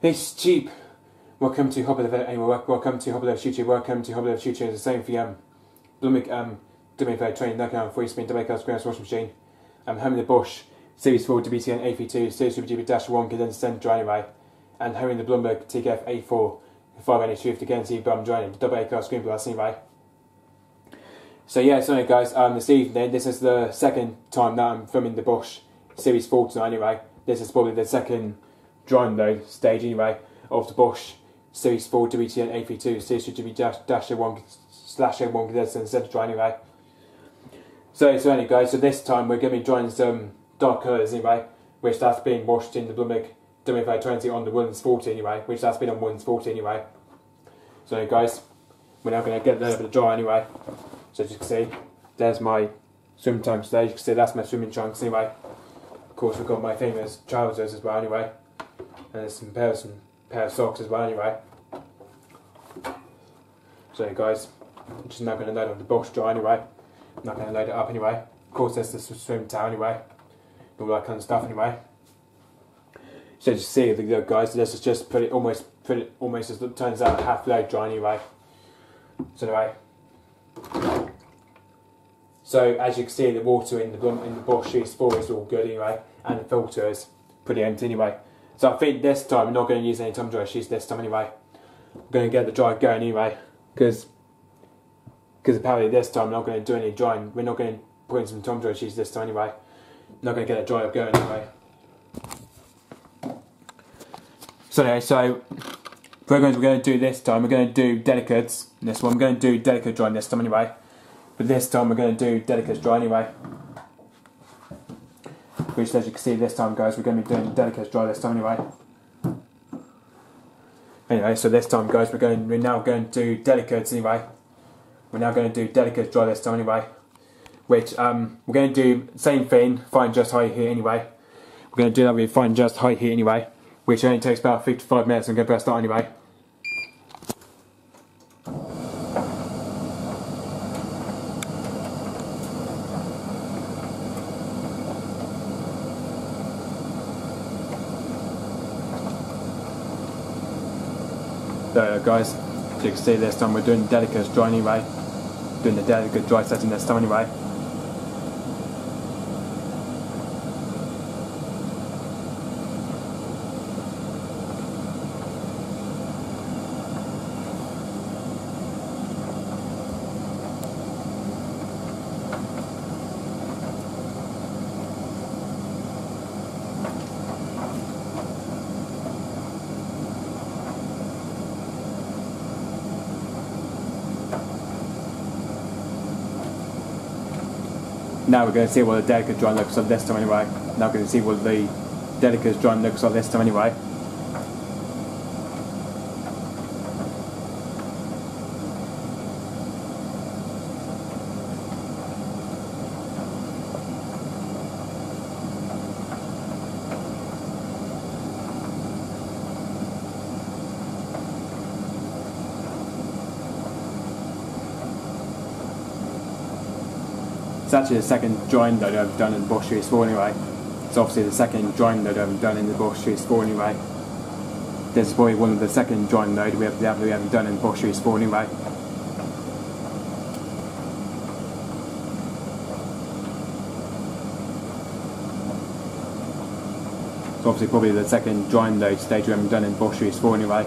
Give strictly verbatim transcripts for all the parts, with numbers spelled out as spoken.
It's cheap. Welcome to Hobby Life. Anyway, welcome to Hobby Life YouTube. Welcome to Hobby Life YouTube. It's the same for um, Blooming um, W F A training, knocking out free spin, W F A ground washing machine. Um, home in the Bush, Series four, W T N A V two, Series two, W Dash one, condensed center drying array, and home in the Bloomberg T K F A four, five N H Swift again, see bum drying, double A car screen glass anyway. So yeah, so anyway guys, um, this evening, this is the second time that I'm filming the Bush Series four tonight anyway. This is probably the second drying load stage anyway of the Bush Series four W T N A V two, Series two W Dash one slash A one condensed center drying anyway. So, so anyway guys, so this time we're going to be drying some dark colours anyway, which that's been washed in the Bloomberg W F A twenty on the Woodlands forty anyway, which that's been on Woodlands forty anyway. So anyway guys, we're now going to get the, the dry anyway. So as you can see, there's my swim trunks there. You can see that's my swimming trunks anyway. Of course, we've got my famous trousers as well anyway, and there's some pair of some pair of socks as well anyway. So anyway, guys, I'm just now going to load up the Bush dry anyway. I'm not going to load it up anyway. Of course, there's the swim towel anyway, all that kind of stuff anyway. So as you see, the guys, this is just put it almost put it almost as it turns out half load dry anyway. So anyway. So as you can see, the water in the in the Bush Series four is all good anyway, and the filter is pretty empty anyway. So I think this time we're not going to use any tumble dry sheets this time anyway. We're going to get the dry going anyway, because because apparently this time we're not going to do any drying. We're not going to put in some tumble dry sheets this time anyway. We're not going to get it dry up going anyway. So anyway, so programs we're going to do this time, we're going to do delicates. This one we're going to do delicate drying this time anyway. But this time we're going to do delicates dry anyway. Which, as you can see, this time, guys, we're going to be doing delicates dry this time anyway. Anyway, so this time, guys, we're going. We're now going to do delicates anyway. We're now going to do delicates dry this time anyway. Which um, we're going to do the same thing, fine just high heat anyway. We're going to do that with fine just high heat anyway, which only takes about fifty-five minutes. I'm going to press start anyway. So guys, as you can see this time we're doing delicates dry anyway. Doing the delicate dry setting this time anyway. Now we're going to see what the delicate dry looks like this time anyway. Now we're going to see what the delicate dry looks like this time anyway. It's actually the second drying load I've done in the Bush Series four anyway. It's obviously the second drying load I've done in the Bush Series four anyway. This is probably one of the second drying load we have we haven't done in the Bush Series four anyway. It's obviously probably the second drying load stage we haven't done in Bush Series four anyway.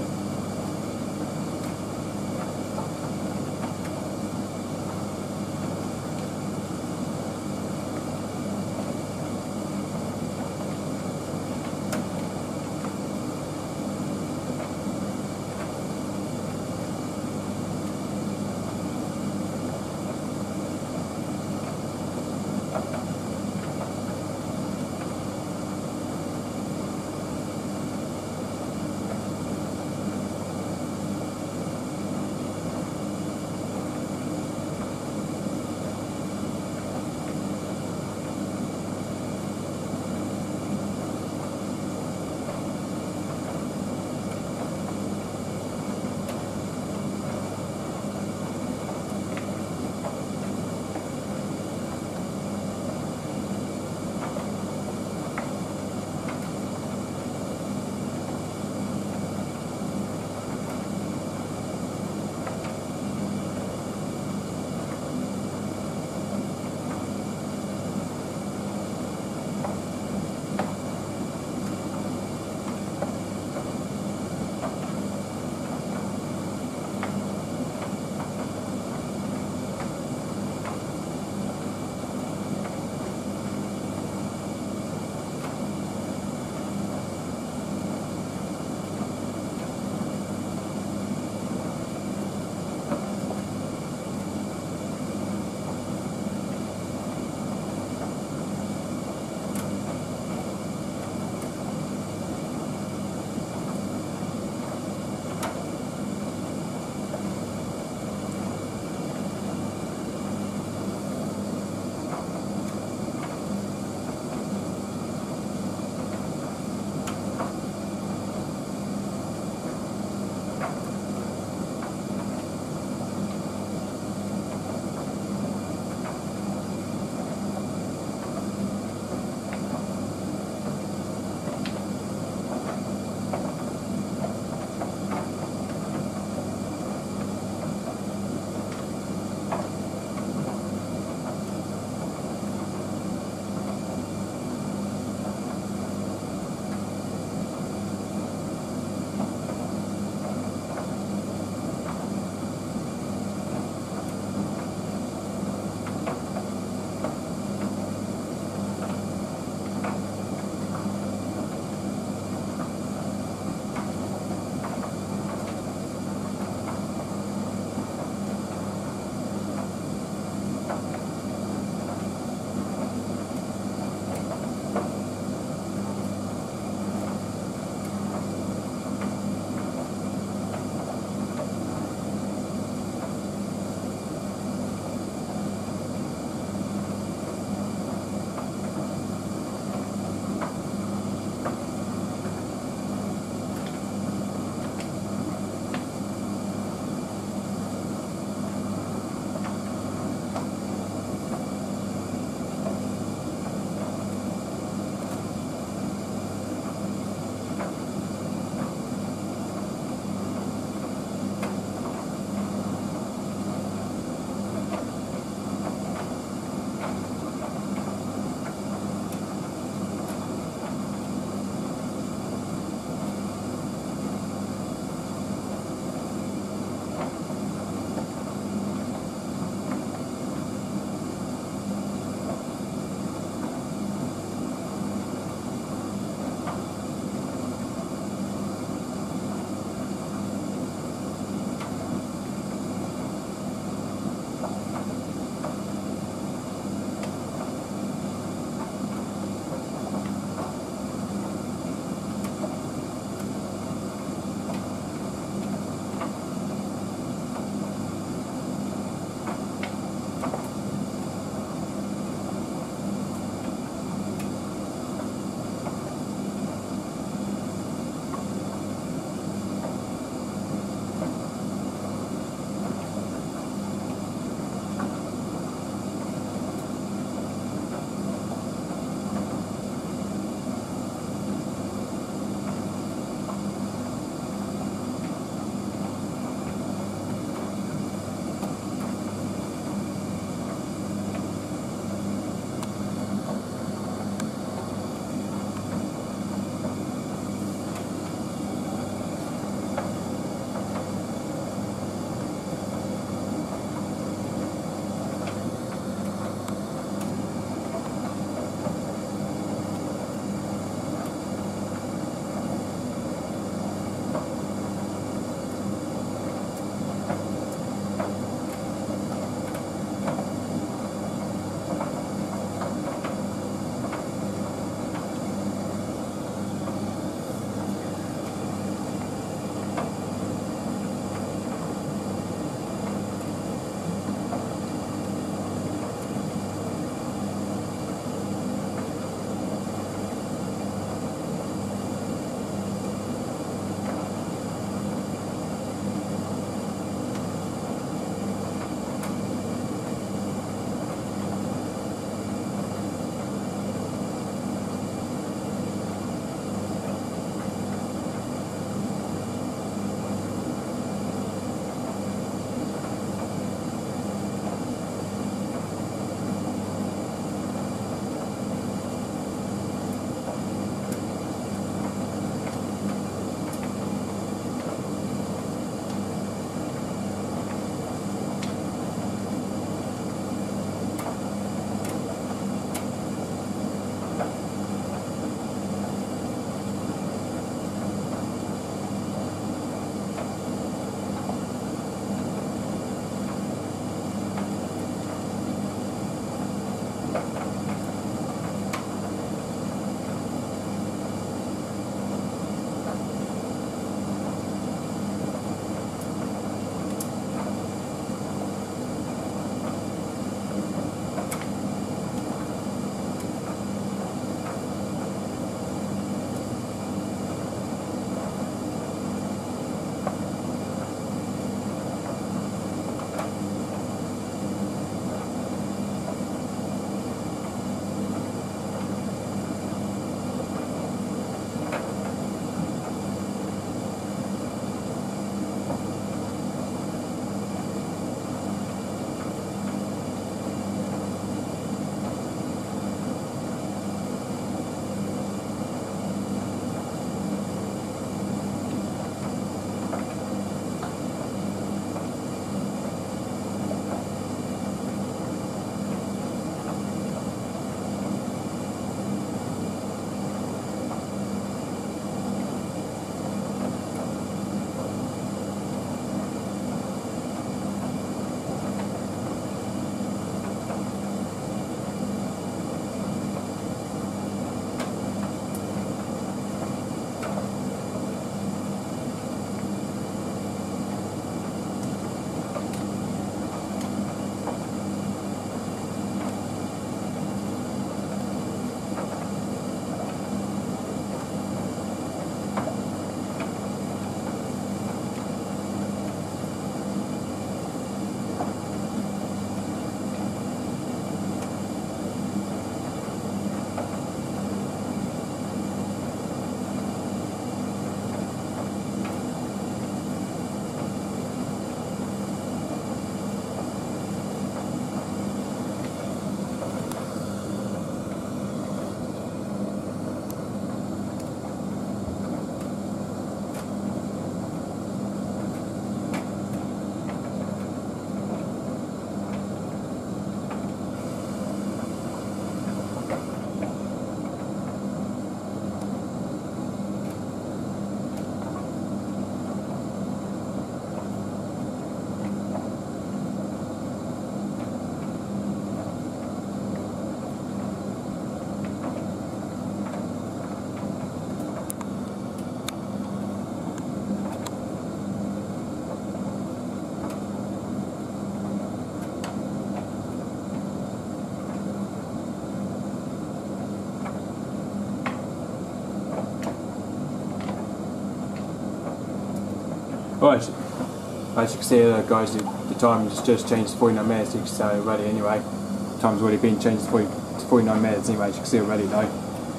Right, as you can see uh, guys, the, the time has just changed to forty-nine minutes, you can see already anyway. The time's already been changed to, forty, to forty-nine minutes anyway, as you can see already though.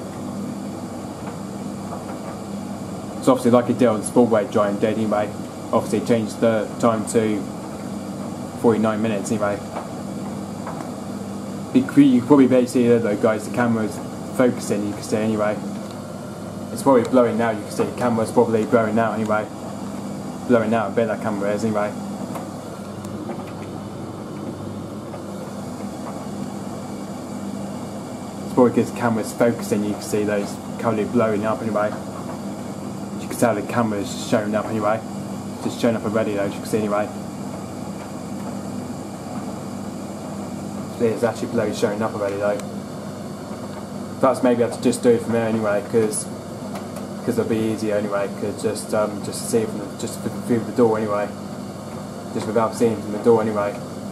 So obviously like it did on the Sportway Giant did anyway, obviously it changed the time to forty-nine minutes anyway. You can probably barely see it though guys, the camera's focusing, you can see anyway. It's probably blowing now, you can see the camera's probably blowing out anyway. Blowing out a bit, that camera is anyway. It's probably because the camera's focusing, you can see those currently blowing up anyway. You can tell the camera's showing up anyway. It's just showing up already though, as you can see anyway. It's actually blowing showing up already though. Perhaps maybe I have to just do it from there anyway, because because it'll be easier anyway, because just um, just see it from the, just through the door anyway, just without seeing from the door anyway.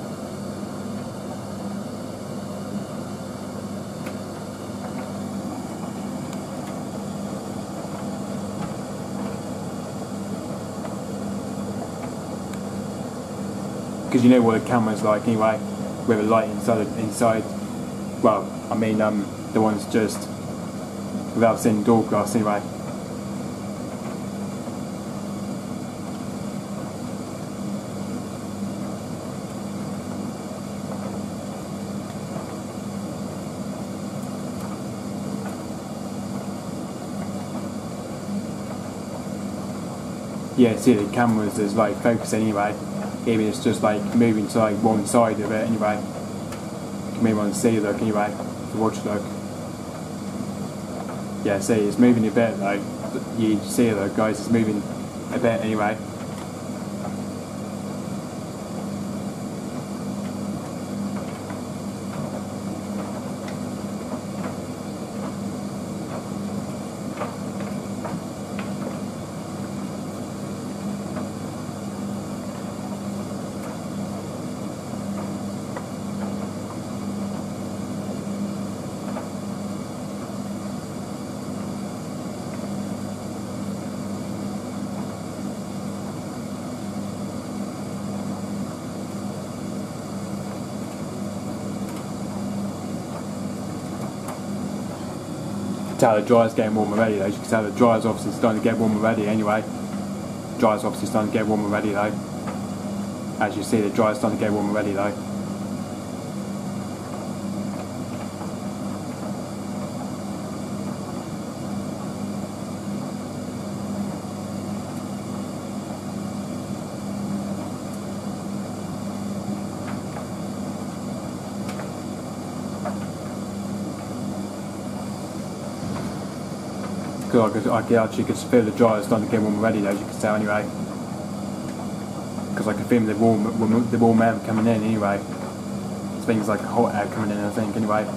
Because you know what the camera's like anyway, with a light inside inside. Well, I mean um, the ones just without seeing the door glass anyway. Yeah, see the cameras is like focus anyway. Even it's just like moving to like one side of it anyway. You may want to see look anyway, to watch look. Yeah, see it's moving a bit though. You see it though guys, it's moving a bit anyway. Tell the dryer's getting warm already though. You can tell the dryer's obviously starting to get warm already anyway. Dryer's obviously starting to get warm already though. As you see, the dryer's starting to get warm already though. I could, I could actually could feel the dryer starting to get warm already though, as you can tell anyway. Because I can feel the warm, the warm air coming in anyway. It's things like hot air coming in I think anyway.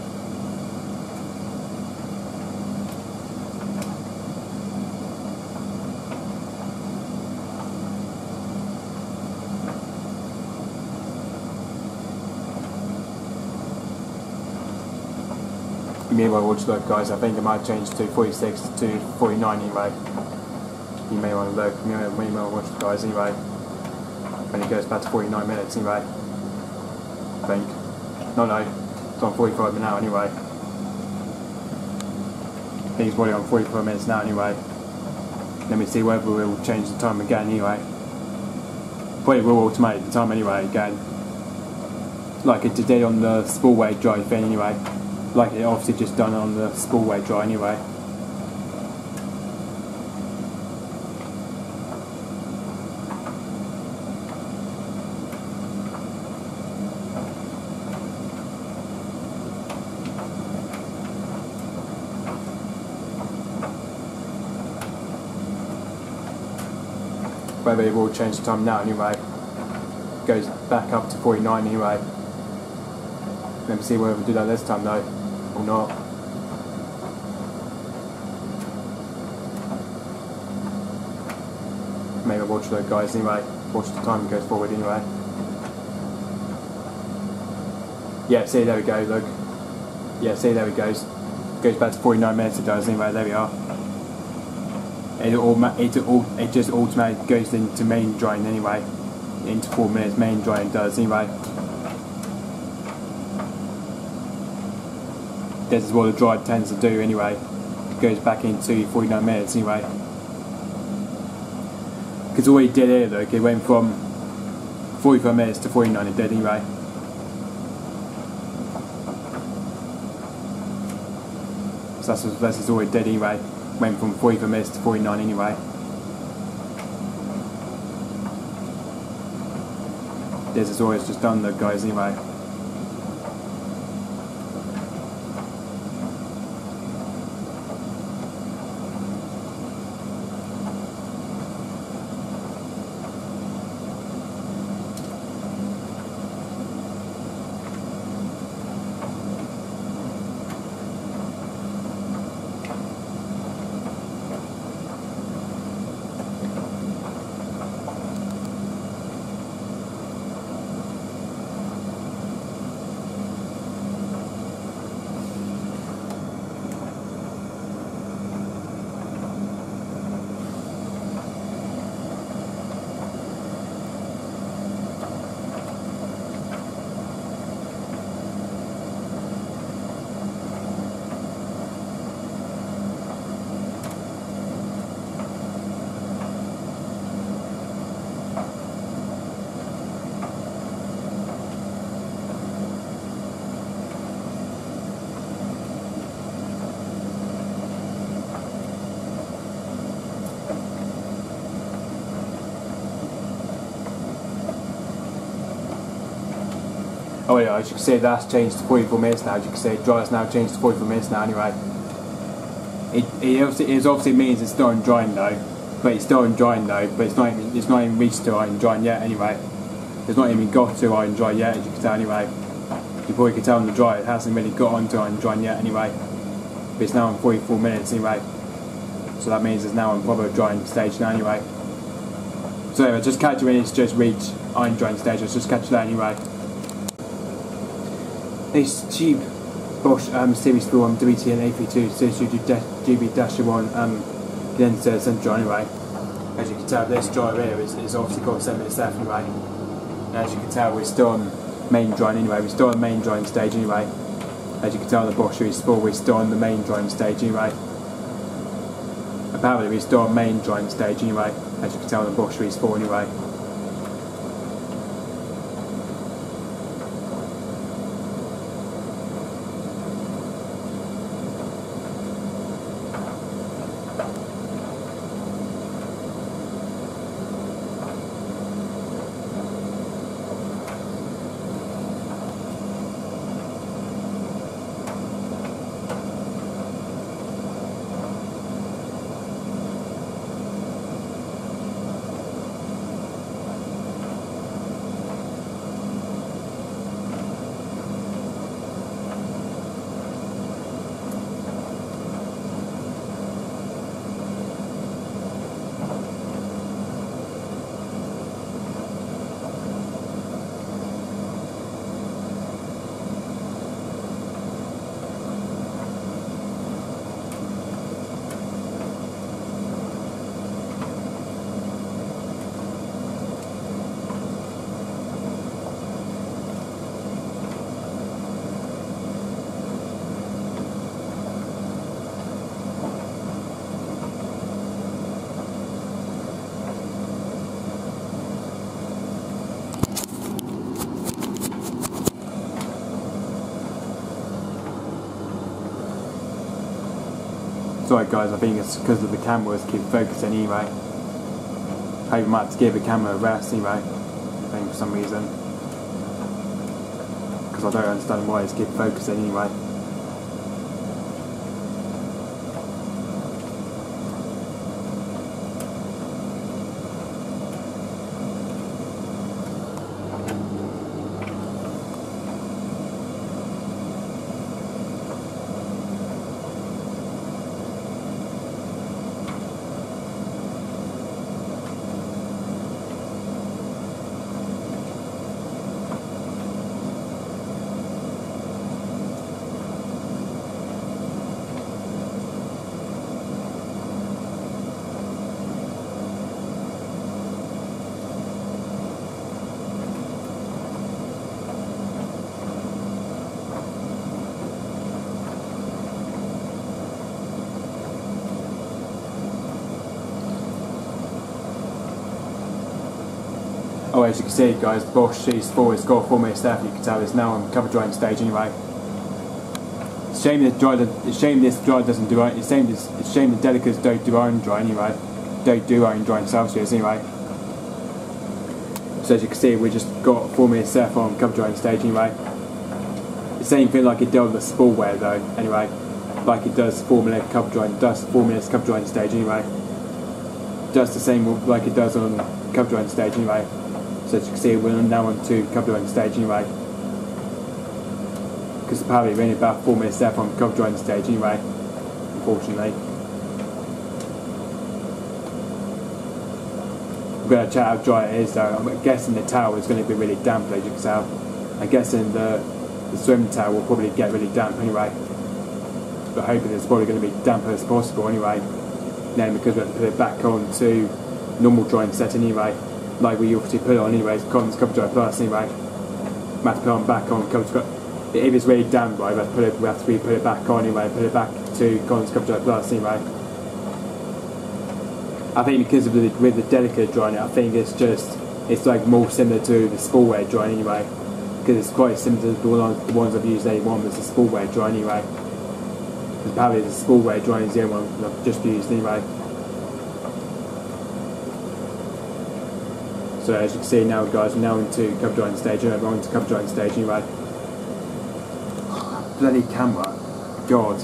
Meanwhile, watch look guys, I think it might change to forty-six to forty-nine anyway. You may want to look, you may, may want to watch guys anyway. When it goes back to forty-nine minutes anyway. I think. No, no, it's on forty-five now anyway. I think it's probably on forty-five minutes now anyway. Let me see whether we'll change the time again anyway. Probably will automate the time anyway again. Like it did on the Sportway Drive thing anyway. Like it obviously just done on the Sportway Dry anyway. Maybe we'll change the time now anyway. Goes back up to forty-nine anyway. Let me see whether we do that this time though. Or not. Maybe I'll watch those guys anyway. Watch the time goes forward anyway. Yeah, see, there we go, look. Yeah, see, there it goes. Goes back to forty-nine minutes it does anyway, there we are. it all it all it just automatically goes into main drying anyway. Into four minutes main drying does anyway. This is what the dryer tends to do anyway. It goes back into forty-nine minutes anyway. Because all he did here, look, it went from forty-five minutes to forty-nine. It did anyway. So that's that's all it did anyway. Went from forty-five minutes to forty-nine anyway. This is all it's just done, look, guys. Anyway. Oh yeah, as you can see, that's changed to forty-four minutes now. As you can see, dryer's now changed to forty-four minutes now anyway. It, it, obviously, it obviously means it's still on drying though, but it's still on drying though, but it's not even, it's not even reached to iron drying yet anyway. It's not even got to iron dry yet, as you can tell anyway. You probably can tell on the dryer, it hasn't really got onto iron drying yet anyway. But it's now on forty-four minutes anyway. So that means it's now on proper drying stage now anyway. So anyway, just catch it when it's just reached iron drying stage, let's just catch that anyway. This tube Bosch um, Series four um, W T N A thirty-two says you do G B one um, condenser central anyway. As you can tell, this dryer here is, is obviously got seven minutes left anyway. And as you can tell, we're still on main drying anyway. We're still on main drying stage anyway. As you can tell, the Bosch Series four, we're still on the main drying stage anyway. Apparently, we're still on main drying stage anyway. As you can tell, the Bosch Series four anyway. Sorry guys, I think it's because of the cameras keep focusing anyway. I might have to give the camera a rest anyway, I think for some reason. Because I don't understand why it's keep focusing anyway. Oh, as you can see, guys, the Bosch G S four has got four minutes left. You can tell it's now on cover drying stage anyway. It's a shame this dry. It's a shame this dry doesn't do. It's a shame this. It's a shame the Delicas don't do iron dry anyway. Don't do iron dry in Celsius anyway. So as you can see, we just got four minutes left on cover drying stage anyway. The same thing like it does with the spoolware though. Anyway, like it does four minute cover drying. Does four minutes cover drying stage anyway. Does the same like it does on cover drying stage anyway. So as you can see, we're now on to cover drying stage anyway. Because apparently we're only about four minutes left on cover drying stage anyway, unfortunately. I'm going to check how dry it is though. I'm guessing the towel is going to be really damp, as you can tell. I'm guessing the, the swim towel will probably get really damp anyway. But hoping it's probably going to be damper as possible anyway. Then because we have to put it back on to normal drying set anyway. Like we obviously put it on anyway, Cotton's Cover Dry Plus anyway. We have to put it on back on Cover Dry. If it's really damp, right, we have to put it, we have to put it back on anyway, put it back to Cotton's Cover Dry Plus anyway. I think because of the, with the Delica drying, I think it's just, it's like more similar to the spoolware drying anyway. Because it's quite similar to the, one, the ones I've used A one, was the spoolware drying anyway. Because apparently the spoolware drying is the only one I've just used anyway. So as you can see now, guys, we're now into cover drying stage, and we're on to cover drying stage anyway. Bloody camera, God.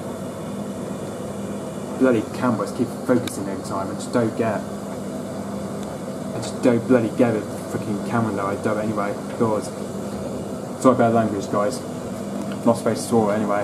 Bloody cameras keep focusing every time. I just don't get. I just don't bloody get it. Freaking camera though. I do it anyway. God. Sorry about language, guys. Not supposed to swear anyway.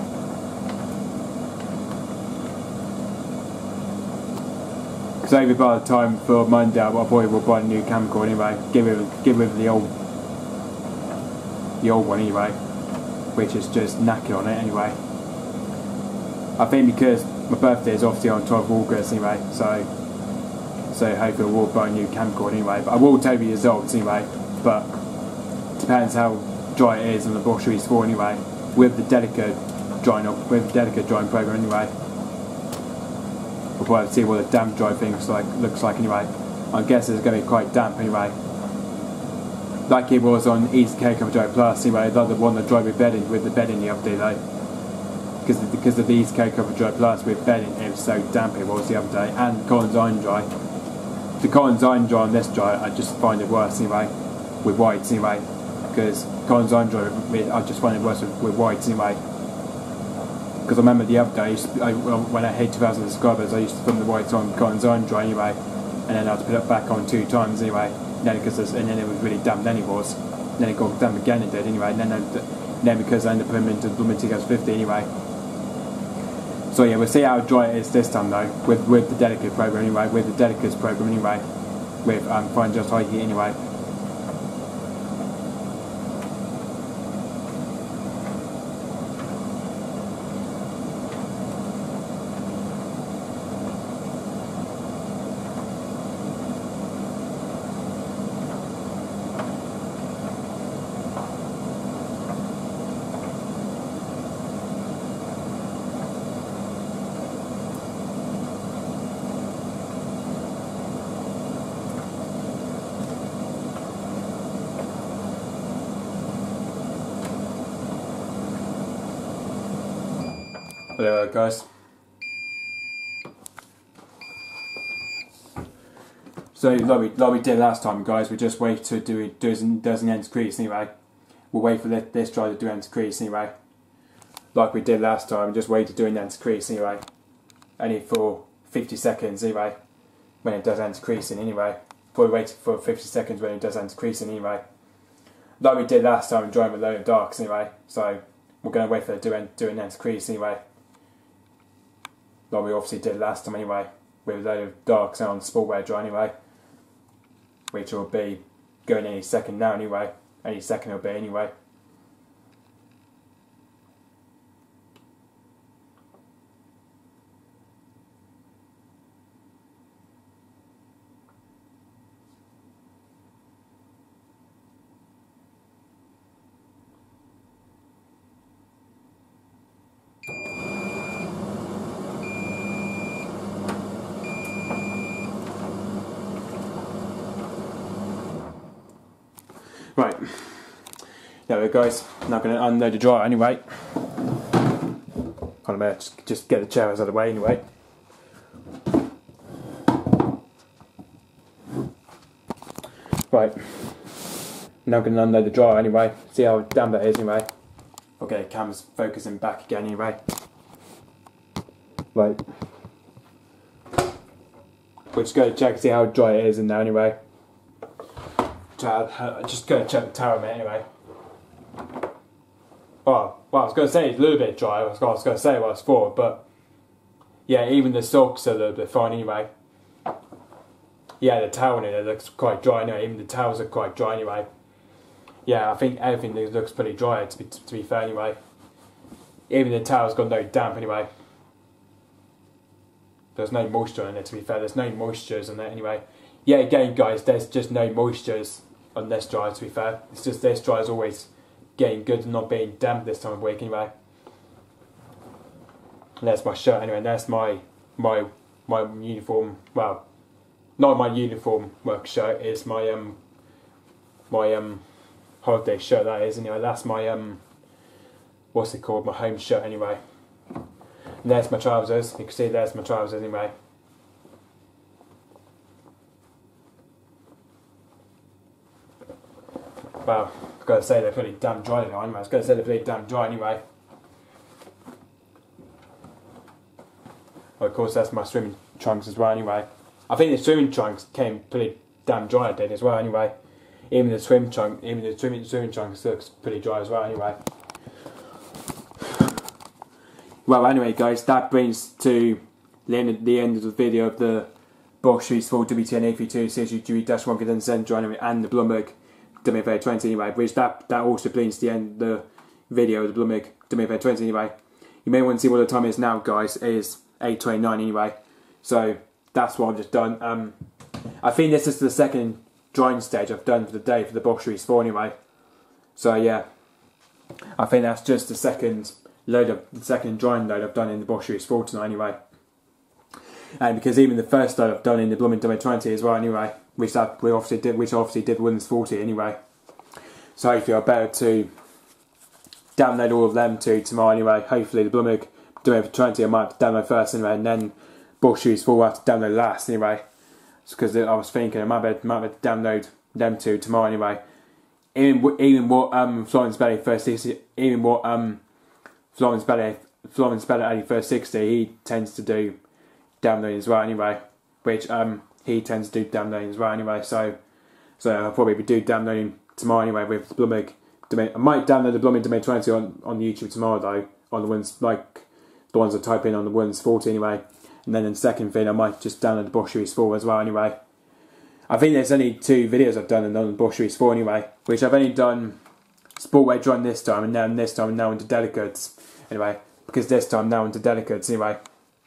Because maybe by the time for Monday, I probably will buy a new camcorder anyway. Give it, give it the old, the old one anyway, which is just knackered on it anyway. I think because my birthday is obviously on twelfth of August anyway, so so hopefully we'll buy a new camcorder anyway. But I will tell you the results anyway. But depends how dry it is on the Bosch G S four anyway, with the Delica drying up, with the Delica drying program anyway. We'll probably see what the damp dry thing looks like, looks like anyway. I guess it's going to be quite damp anyway. Like it was on Easy K Cover Dry Plus anyway, the other one that dried with bedding, with the bedding the other day though. Because of, because of the Easy K Cover Dry Plus with bedding, it was so damp it was the other day. And Collins Iron Dry. The Collins Iron Dry on this dry, I just find it worse anyway, with whites anyway. Because Collins Iron Dry, I just find it worse with, with whites anyway. Because I remember the other day, I used to, I, when I hit two thousand subscribers, I used to film the whites on Collins Iron Dry anyway, and then I had to put it back on two times anyway. And then, because and then it was really damp, then it was. And then it got damp again, it did anyway. And then, and then because I ended up putting them into Lumiticas fifty anyway. So yeah, we'll see how dry it is this time though, with with the Delica program anyway, with the Delica's program anyway, with um, Fine Just High Heat anyway. Hello guys. So like we, like we did last time guys, we just wait to do it doesn't doesn't end crease anyway. We'll wait for this, this dry to do end crease anyway. Like we did last time, just wait to do an end crease anyway. Only for fifty seconds anyway. When it does end creasing anyway. Probably wait for fifty seconds when it does end creasing anyway. Like we did last time, drying with a load of darks anyway. So we're gonna wait for it to do an do an end crease anyway. Like we obviously did last time anyway, with a load of darks on spoolware dry anyway, which will be going any second now anyway, any second it'll be anyway. Right, there we go guys, now I'm going to unload the dryer anyway. Kind of uh, just, just get the chairs out of the way anyway. Right, now I'm going to unload the dryer anyway, see how damp that is anyway. Okay, the camera's focusing back again anyway. Right, we're just going to check and see how dry it is in there anyway. Just going to check the towel a minute anyway. Oh, well, I was going to say it's a little bit dry, I was going to say what I was for, but yeah, even the socks are a little bit fine anyway. Yeah, the towel in it looks quite dry anyway, even the towels are quite dry anyway. Yeah, I think everything looks pretty dry to be, to be fair anyway. Even the towel's got no damp anyway. There's no moisture in it to be fair, there's no moistures in it anyway. Yeah, again guys, there's just no moistures on this dryer to be fair. It's just this dryer is always getting good and not being damp this time of week anyway. And there's my shirt anyway, and that's my my my uniform, well, not my uniform work shirt, it's my um my um holiday shirt that is anyway, that's my um what's it called, my home shirt anyway. And there's my trousers, you can see there's my trousers anyway. Well, I've got to say they're pretty damn dry now anyway, I was going to say they're pretty damn dry anyway. Well, of course that's my swimming trunks as well anyway. I think the swimming trunks came pretty damn dry I did as well anyway. Even the swim trunk, even the swimming, swimming trunks looks pretty dry as well anyway. Well anyway guys, that brings to the end, the end of the video of the Bosch Series four W T N eight three two Series G one condensed anyway, and the Blumberg W F A twenty anyway, which that, that also brings to the end of the video of the Blumberg W F A twenty anyway. You may want to see what the time is now guys, it is eight twenty-nine anyway. So that's what I've just done. Um, I think this is the second drying stage I've done for the day for the Bosch Series four anyway. So yeah, I think that's just the second load of the second drying load I've done in the Bosch Series four tonight anyway. And because even the first load I've done in the Blooming W twenty as well anyway, which that we obviously did, which obviously did Windows forty anyway. So hopefully I'll better to download all of them too tomorrow anyway. Hopefully the Blooming W twenty I might download first anyway, and then Bosch Series four I have to download last anyway. Because I was thinking I might be, might be able to download them two tomorrow anyway. Even even what um Florence Belly first sixty, even what um Florence Belly Florence Belly first sixty, he tends to do downloading as well anyway. Which um he tends to do downloading as well anyway. So so I'll probably do downloading tomorrow anyway with the Blooming. I might download the Blooming W twenty on on YouTube tomorrow though, on the ones like the ones I type in on the Windows forty anyway. And then in the second thing I might just download the Bosch Series four as well anyway. I think there's only two videos I've done on the Bosch Series four anyway, which I've only done Sportwear drawing this time, and then this time I'm now into Delicates anyway, because this time I'm now into Delicates anyway.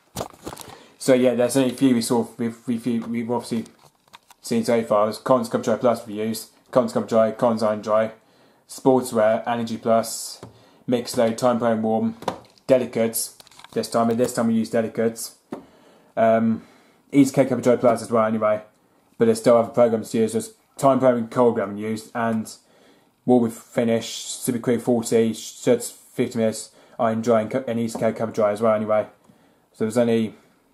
So yeah, there's only a few we saw, we've, we've, we've obviously seen so far. There's Cons Cup Dry Plus reviews, Cons Cup Dry, Cons Iron Dry, Sportswear, Energy Plus, Mixed Load, Time Prone Warm, Delicates this time, and this time we use Delicates. Um, Easy K Cup Dry Plus as well anyway, but there's still other programs to use. There's Time Prone Cold Gram used, and Wool Finish, Super Quick forty, Shirts fifty minutes, Iron Dry, and Easy K Cup Dry as well anyway. So there's only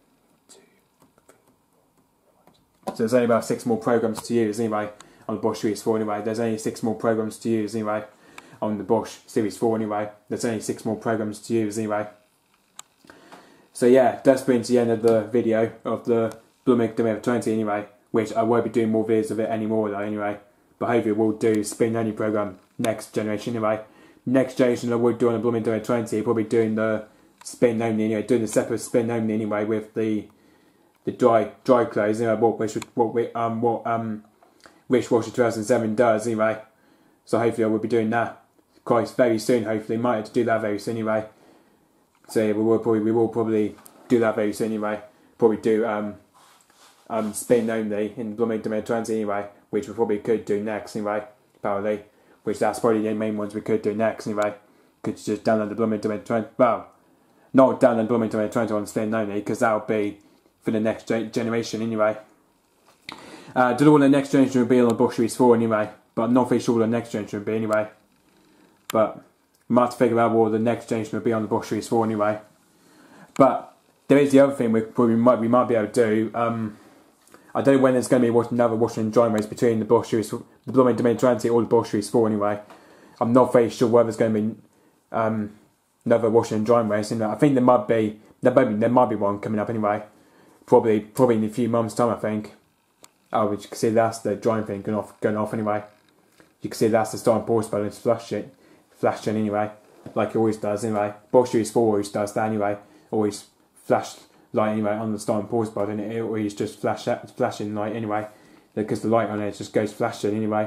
So there's only about six more programs to use anyway on the Bosch Series four anyway. There's only six more programs to use anyway on the Bosch Series four anyway. There's only six more programs to use anyway. So yeah, that's been to the end of the video of the Blooming W twenty anyway, which I won't be doing more videos of it anymore though anyway. But hopefully we'll do spin only program next generation anyway. Next generation I would do on the Blooming W twenty, probably doing the spin only anyway, doing the separate spin only anyway with the the dry dry clothes, you know, what which what we um what um Rich Washer two thousand seven does anyway. So hopefully I will be doing that quite very soon. Hopefully, might have to do that very soon anyway. So yeah, we will probably we will probably do that very soon anyway. Probably do um um spin only in Blooming W twenty anyway, which we probably could do next anyway. Probably, which that's probably the main ones we could do next anyway. Could just download the Blooming W twenty. Well, not download Blooming W twenty on spin only, because that'll be for the next generation anyway. Uh, don't know what the next generation will be on the Bosch Series four anyway, but I'm not very sure what the next generation will be anyway. But we might have to figure out what the next generation will be on the Bosch Series four anyway. But there is the other thing we probably might we might be able to do. Um, I don't know when there's going to be another washing and drying race between the Bosch Series, the Blooming Domain Twenty or the Bosch Series four anyway. I'm not very sure whether there's going to be um, another washing and drying race. I think there might be there might be there might be one coming up anyway. Probably probably in a few months' time, I think. Oh, you can see that's the drying thing going off going off anyway. You can see that's the starting pause button. It's flashing, flashing anyway, like it always does anyway. Bosch Series four always does that anyway. Always flash light anyway on the start and pause button. It always just flash flashing light anyway, because the light on it just goes flashing anyway.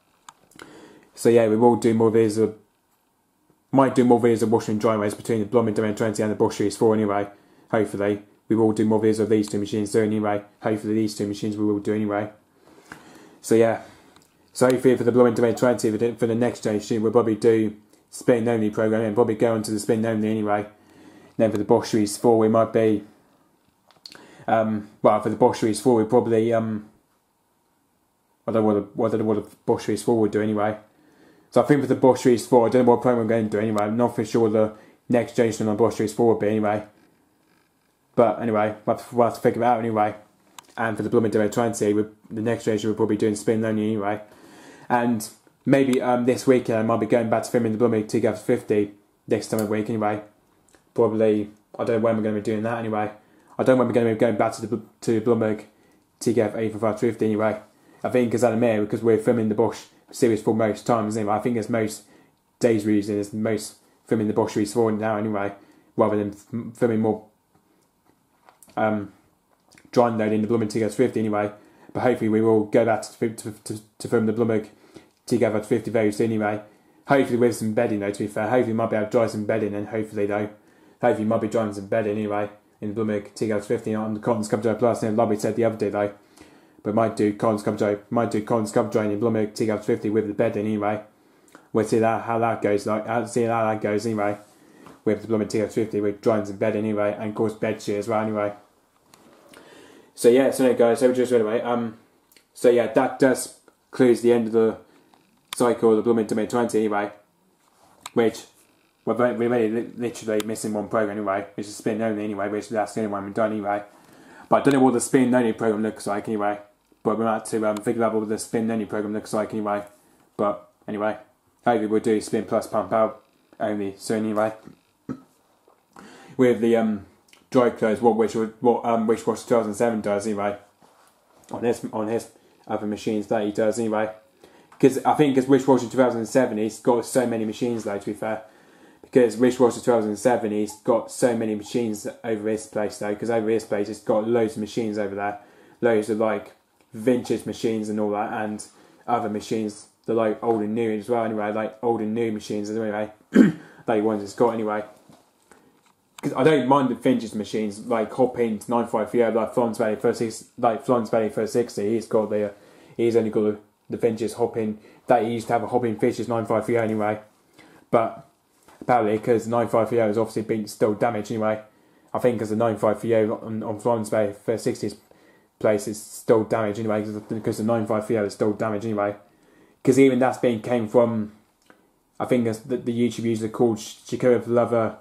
So yeah, we will do more videos of, might do more videos of washing and drying race between the Blooming Domain Twenty and the Bosch Series four anyway. Hopefully, we will do more videos of these two machines too anyway. Hopefully, these two machines we will do anyway. So yeah, so hopefully for the Blooming Domain Twenty, for the, for the next generation, we'll probably do spin only program and probably go on to the spin only anyway. Then for the Bosch Series four, we might be, um, well, for the Bosch Series four, we probably, um, I don't know what the, I don't know what the Bosch Series four would do anyway. So I think for the Bosch Series four, I don't know what program I'm going to do anyway. I'm not for sure what the next generation on Bosch Series four would be anyway. But anyway, we'll have to, we'll have to figure it out anyway. And for the Blooming Domain Twenty, the next generation we're probably doing spin only anyway. And maybe um, this weekend I might be going back to filming the Blooming T G A V fifty this time of week anyway. Probably, I don't know when we're going to be doing that anyway. I don't know when we're going to be going back to the to Bloomberg T G A V eighty-five fifty anyway. I think it's at a mere because we're filming the Bosch Series four most times anyway. I think it's most days we're using is most filming the Bosch Series four now anyway, rather than filming more um, drying load in the Bloomberg T G A V fifty anyway. But hopefully we will go back to, to, to, to film the Bloomberg T G A V fifty very soon anyway. Hopefully with some bedding though, to be fair. Hopefully we might be able to dry some bedding and hopefully though. Hopefully you might be drying some bedding anyway in the Bloomberg T G A V fifty on the Collins Cup Dry Plus. And like we said the other day though, but might do Collins Cup Dry, might do Collins Cup Dry in the Bloomberg T G A V fifty with the bedding anyway. We'll see that how that goes. Like I'll see how that goes anyway. With the Bloomberg T G A V fifty with drying some bedding anyway, and of course bed sheet as well anyway. So yeah, so anyway guys, so just anyway, um, so yeah, that does close the end of the cycle of the Blooming Domain Twenty anyway, which we're very, we're really literally missing one program anyway, which is spin only anyway, which that's the only one we've done anyway. But I don't know what the spin only program looks like anyway. But we're going to have to um, figure out what the spin only program looks like anyway. But anyway, hopefully we'll do spin plus pump out only soon anyway. With the um, dry clothes, what which what um which Wash two thousand seven does anyway. On his on his other machines that he does anyway. Because I think because Wishwasher two thousand seven, he's got so many machines though, to be fair. Because Wishwasher two thousand seven, he's got so many machines over his place though. Because over his place, he's got loads of machines over there. Loads of like vintage machines and all that. And other machines that like old and new as well anyway. Like old and new machines anyway. That he wants he's got anyway. Because I don't mind the vintage machines like Hopin nine five three oh, like Florence Valley first six, like Florence Valley first sixty. He's got the, uh, he's only got the, the vintage Hopin that he used to have a Hopin Fisher's nine five three oh anyway. But apparently, because the nine five three oh has obviously been still damaged anyway. I think because the nine five three oh on, on Florence Valley first sixty's place is still damaged anyway. Because the nine five three oh is still damaged anyway. Because even that's been came from, I think the, the YouTube user called Shakira Lover.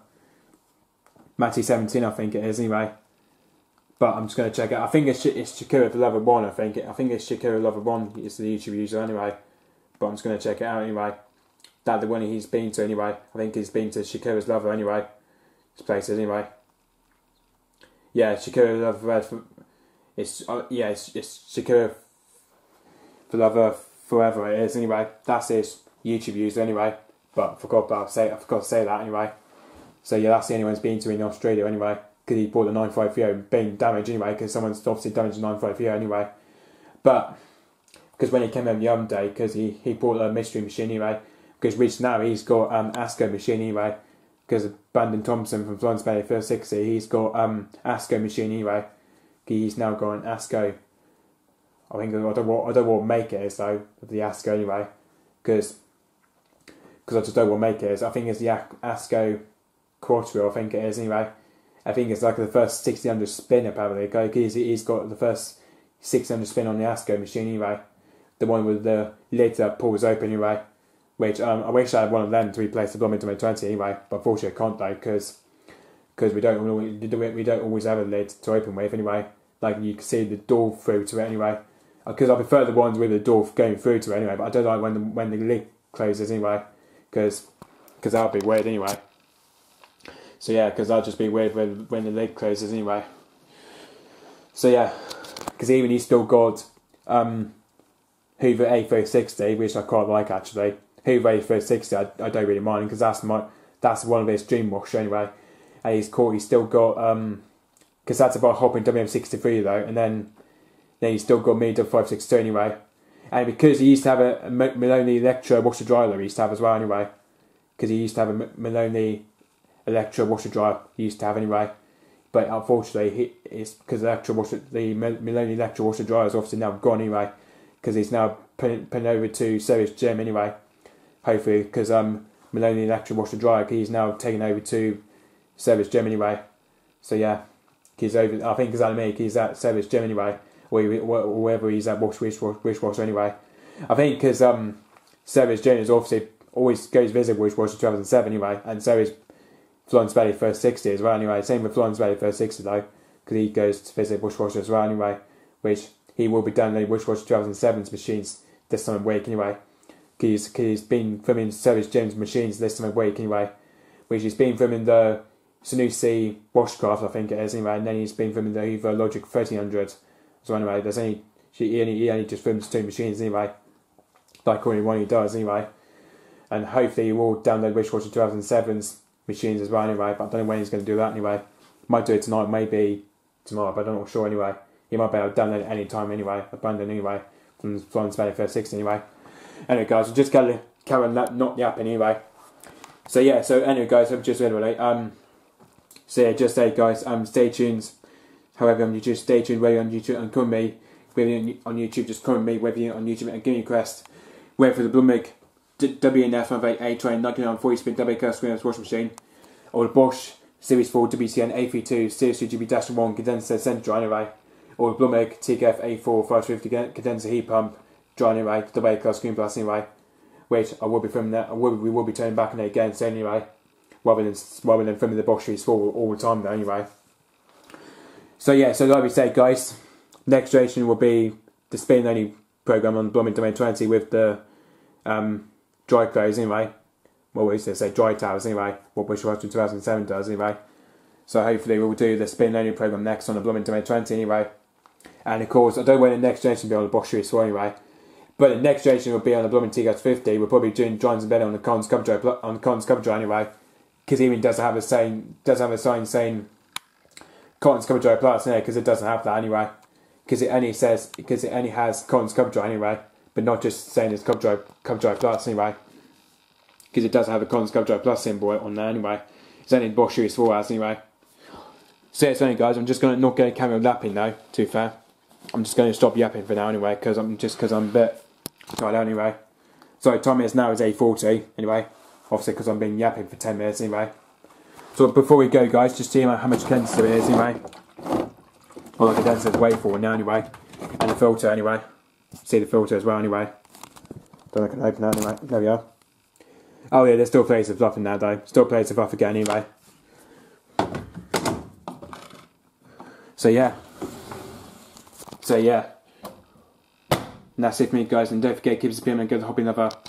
Matty seventeen, I think it is anyway. But I'm just going to check it. I think it's it's Shakira for Lover one. I think it, I think it's Shakira Lover one. It's the YouTube user anyway. But I'm just going to check it out anyway. That the one he's been to anyway. I think he's been to Shakira's Lover anyway. His places anyway. Yeah, Shakira Lover. It's uh, yeah, it's, it's Shakira for Lover forever. It is anyway. That's his YouTube user anyway. But I forgot about say I forgot to say that anyway. So yeah, that's the only one he's been to in Australia anyway. Because he bought the nine five three oh being damaged anyway. Because someone's obviously damaged the nine five three oh anyway. But because when he came home the other day, because he, he bought a mystery machine anyway. Because Rich now he's got um ASCO machine anyway. Because Brandon Thompson from Florence Valley first sixty, he's got um ASCO machine anyway. He's now got an ASCO. I think I don't know what I don't know what make it is though of the ASCO anyway. Because because I just don't know what make it is. I think it's the ASCO Quattro, I think it is anyway. I think it's like the first sixteen hundred spin apparently. He's, he's got the first six hundred spin on the ASCO machine anyway. the one with the lid that pulls open anyway. Which um, I wish I had one of them to replace the Blooming Domain twenty anyway, but unfortunately I can't though, because because we don't we don't always have a lid to open with anyway. Like you can see the door through to it anyway. Because I prefer the ones with the door going through to it anyway, but I don't like when the when the lid closes anyway, because because that would be weird anyway. So yeah, because that'll just be weird when when the lid closes anyway. So yeah, because even he's still got um, Hoover A three sixty, which I quite like actually. Hoover A three sixty, I, I don't really mind because that's my that's one of his dream wash anyway. And he's caught. He's still got um, because that's about hopping W M sixty-three though, and then then he's still got Mini five sixty-two anyway. And because he used to have a, a Maloney Electra washer dryer, he used to have as well anyway. Because he used to have a Maloney Electra washer dryer, he used to have anyway. But unfortunately, he, it's because Electra washer, the Maloney Electra washer dryer is obviously now gone anyway. Because he's now putting, putting over to Service Gem anyway. Hopefully, because um, Maloney Electra washer dryer, he's now taken over to Service Gem anyway. So yeah, he's over. I think because I mean he's at Service Gem anyway, or, he, or wherever he's at Wash Wish Wish anyway. I think because um, Service Gem is obviously always goes visit Wish Wash two thousand seven anyway, and so is Florence Valley First sixty as well anyway. Same with Florence Valley First sixty though, because he goes to visit Bushwasher as well anyway, which he will be downloading Bushwasher two thousand seven's machines this time of week anyway. Because he's, he's been filming Service Gem's machines this time of week anyway, which he's been filming the Sanusi Washcraft, I think it is anyway, and then he's been filming the Hoover Logic thirteen hundred. So anyway, there's only he only, he only just films two machines anyway, like only one he does anyway. And hopefully he will download Wishwasher two thousand seven's machines as well anyway, but I don't know when he's going to do that anyway. Might do it tonight, maybe tomorrow, but I'm not sure anyway. He might be able to download it any time anyway, abandon anyway, from Florence Valley First sixty anyway. Anyway guys, we'll just carry on not yapping anyway. So yeah, so anyway guys, I'm just anyway, um, so yeah, just say guys, um, stay tuned. However, um, you just stay tuned whether on YouTube and come me, whether on YouTube, just come me, whether you're on YouTube and Guinea Quest, whether for the Blumig W N F one eight A train ninety-nine forty speed W K screen washing machine, or the Bosch Series four W C N A thirty-two Series two G B one condenser centre dryer anyway, or the Blumig T K F A four five fifty condenser heat pump dryer anyway, W K screen plus anyway, which I will be filming that, I will, we will be turning back on it again so anyway, rather than, rather than filming the Bosch Series four all the time though anyway. So yeah, so like we said guys, next generation will be the spin only program on Blooming Domain twenty with the um, dry clothes anyway. Well, we used to say dry towels anyway, what Bushwasher two thousand seven does anyway. So hopefully we'll do the spin only program next on the Blooming Domain twenty anyway. And of course, I don't know when the next generation will be on the Bosch Series four anyway. But the next generation will be on the Blooming T K S fifty. We're probably doing Johns and Bennett on the Cons cover drive on the Cons cover drive anyway. Because even doesn't have a saying doesn't have a sign saying Cons cover drive plus in there, because it doesn't have that anyway. Because it only says because it only has Cons cover drive anyway, but not just saying it's cover drive cover drive plus anyway. Because it does have a Cons cover drive plus symbol on there anyway. It's only Bosch Series four hours anyway. So yeah, so anyway guys, I'm just gonna not going to carry on yapping now. To be fair, I'm just going to stop yapping for now anyway, because I'm just because I'm a bit tired out anyway. So time is now is eight forty anyway. Obviously because I've been yapping for ten minutes anyway. So before we go guys, just see how much condenser it is anyway. Well, the condenser is way forward now anyway, and the filter anyway. See the filter as well anyway. Don't know if I can open that anyway. There we are. Oh yeah, there's still places of fluff in there though. Still places of fluff again anyway. So yeah. So yeah. And that's it for me guys, and don't forget, keep us a pin and go to hop in another